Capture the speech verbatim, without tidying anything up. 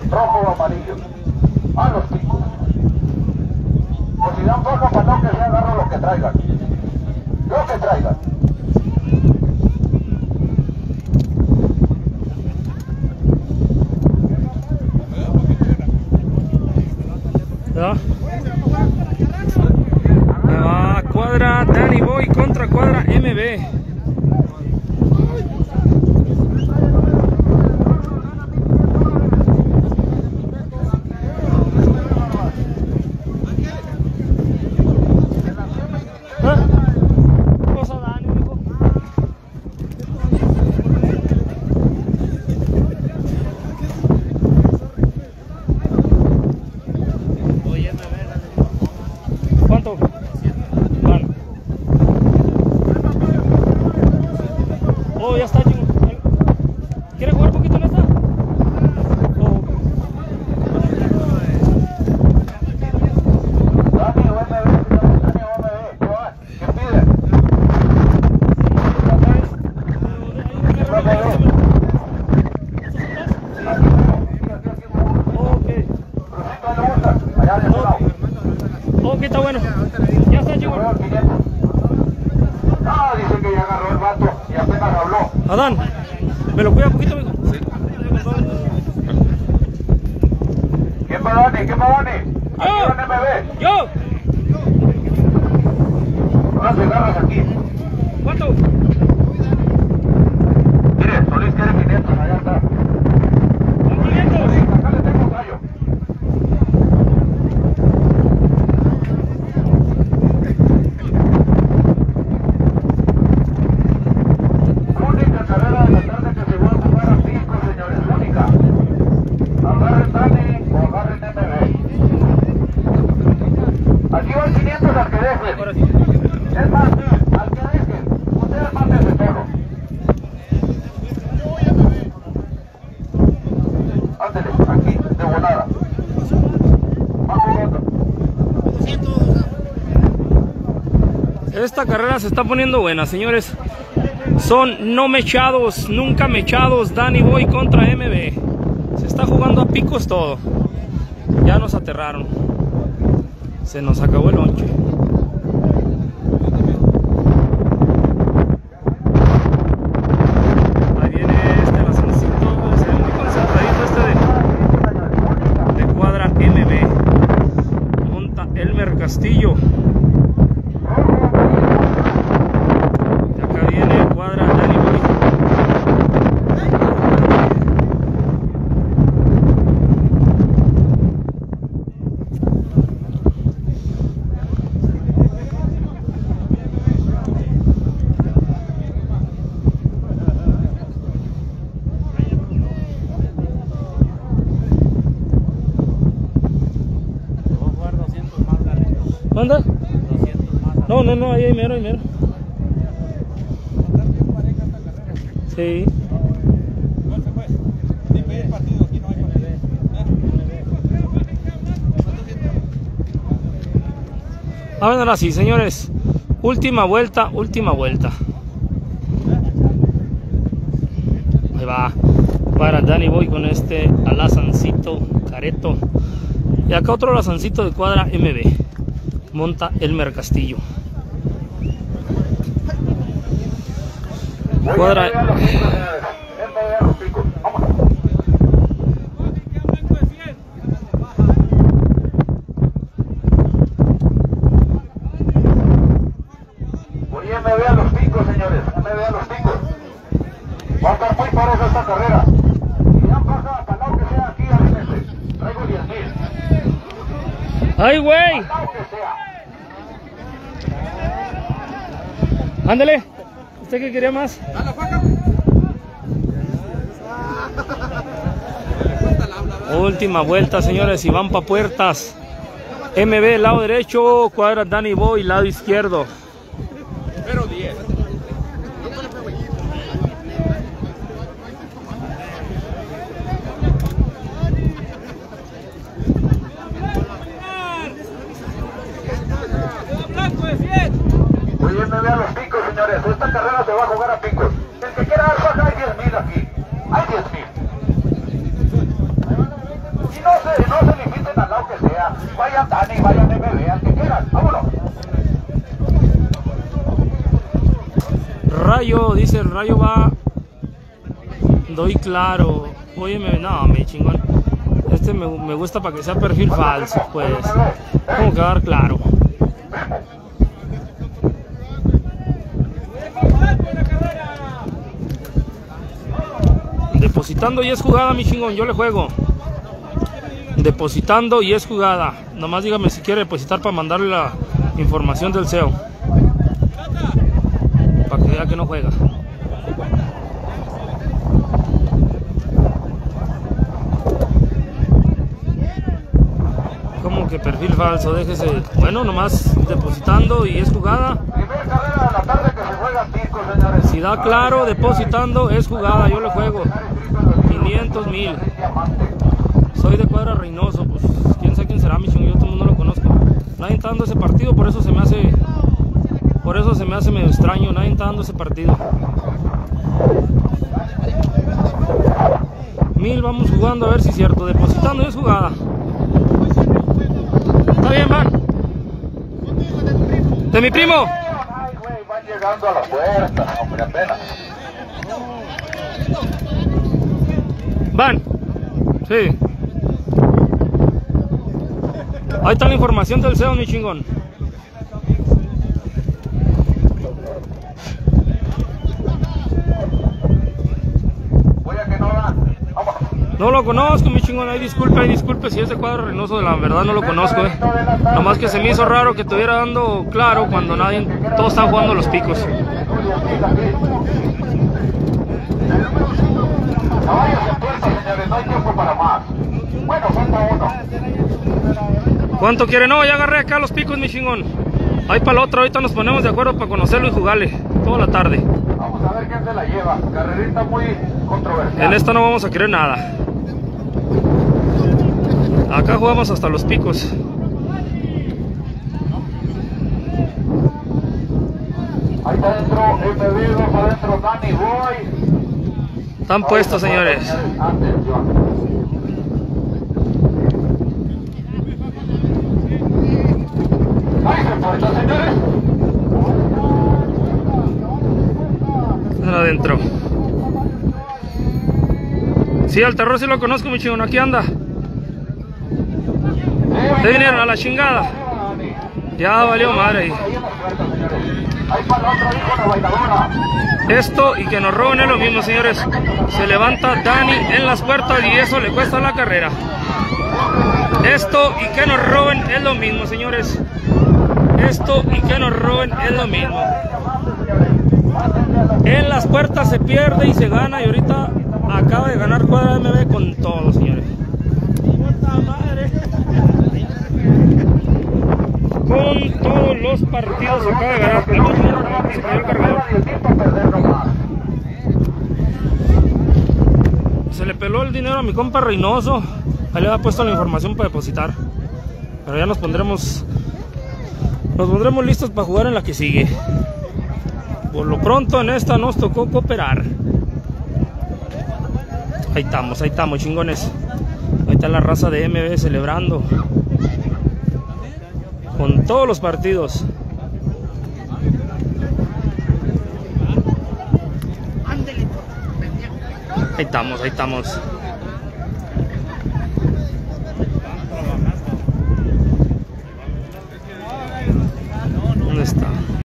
rojo o amarillo. A los picos. O si dan poco para no que se agarro lo que traigan. Lo que traigan. ¿Ya? Ah, cuadra Danny Boy contra cuadra M B. ¿Cuánto? Bueno. Oh, ya está, chico. ¿Quiere jugar un poquito en esta? Oh. Dani o M B, Dani o M B, ¿qué pide? Ok, está bueno. Ya está, chico. Ah, dice que ya agarró el vato y apenas habló. Adán, ¿me lo cuida un poquito, amigo? Sí. ¿Quién va Dani? ¿Quién va Dani? Aquí va el M B. ¡Yo! Ahora te agarras aquí. ¿Cuánto? Mire, Solís quiere quinientos, allá está. quinientos. Acá le tengo gallo. Única carrera de la tarde que se va a jugar a cinco, señores. Única. Agarren Dani o agarren M B. Aquí van quinientos al que dejen. Ahora sí. Es más, al que dejen. Ustedes mándense todo. Ándale, aquí, de volada. Va jugando. Esta carrera se está poniendo buena, señores. Son no mechados, nunca mechados. Danny Boy contra M B. Se está jugando a picos todo. Ya nos aterraron. Se nos acabó el lonche. Ahí viene este lazancito. Se ve muy concentradito este de, de cuadra M B. Monta Elmer Castillo. Y acá viene cuadra Danny Boy. ¿Manda? No, no, no, ahí hay mero, ahí mero. Sí. ¿Cuál se fue? Dime el partido, aquí no hay partido. Ahora sí, señores. Última vuelta, última vuelta. Ahí va. Para Danny Boy con este alazancito, careto. Y acá otro lazancito de cuadra M B. Monta Elmer Castillo. Cuadra. Oye, me ve a los picos, señores. Me ve a los picos. Va a estar muy pareja esta carrera. Si ya pasa, para lado que sea aquí, anímense. Traigo diez mil. ¡Ay, güey! Para lado que sea. Ándale. ¿Usted qué quería más? Última vuelta, señores, y van para puertas. M B, lado derecho, cuadra Danny Boy, lado izquierdo. Pero diez. Oye, me ve a los picos, señores. Esta carrera se va a jugar a picos. El que quiera dar faja, hay diez mil aquí. Hay diez mil. se, no se limiten al lado que sea. Vayan Dani, vayan M B, al que quieran. Vámonos. Rayo, dice el Rayo va. Doy claro. Oye, me, no, me chingón. Este me, me gusta para que sea perfil falso, pues. Como que va a dar claro. Depositando y es jugada, mi chingón. Yo le juego. Depositando y es jugada. Nomás dígame si quiere depositar para mandarle la información del C E O. Para que vea que no juega. Como que perfil falso, déjese. Bueno, nomás depositando y es jugada. Primera carrera de la tarde que se juega Pico, señores. Si da claro, depositando es jugada. Yo le juego. quinientos mil. Soy de Cuadra Reynoso. Pues quién sabe quién será, mi chingón. Yo todo el mundo lo conozco. Nadie está dando ese partido, por eso se me hace. Por eso se me hace medio extraño. Nadie está dando ese partido. Mil, vamos jugando a ver si es cierto. Depositando y es jugada. Está bien, van. De mi primo. Ay, güey, van llegando a la puerta, hombre, apenas. Van. Sí. Ahí está la información del C E O, mi chingón. Voy a que no dan. Vámonos. No lo conozco, mi chingón. Ahí disculpe, ahí disculpe si es de Cuadra Reynoso. De la verdad no lo conozco, eh. Nomás que se me hizo raro que estuviera dando claro cuando nadie. Todos están jugando los picos. Caballos en puerta, señores, no hay tiempo para más. Bueno, falta uno. ¿Cuánto quiere? No, ya agarré acá los picos, mi chingón. Ahí para el otro, ahorita nos ponemos de acuerdo para conocerlo y jugarle toda la tarde. Vamos a ver quién se la lleva. Carrerita muy controversial. En esta no vamos a querer nada. Acá jugamos hasta los picos. Ahí está adentro M B, dos adentro Danny Boy. Están puestos, señores. Atención. Ahí se puerta, señores. Están adentro. Sí, al terror sí lo conozco, mi chingón. Aquí anda. Se vinieron a la chingada. Ya valió madre ahí. Ahí para el otro hijo la bailadora. Esto y que nos roben es lo mismo, señores. Se levanta Dani en las puertas y eso le cuesta la carrera. Esto y que nos roben es lo mismo, señores. Esto y que nos roben es lo mismo. En las puertas se pierde y se gana, y ahorita acaba de ganar Cuadra M B con todo, señores. Con todos los partidos acaba de ganar. Se cayó el cargador. Se le peló el dinero a mi compa Reynoso. Ahí le había puesto la información para depositar. Pero ya nos pondremos Nos pondremos listos para jugar en la que sigue. Por lo pronto en esta nos tocó cooperar. Ahí estamos, ahí estamos, chingones. Ahí está la raza de M B celebrando con todos los partidos. Ahí estamos, ahí estamos.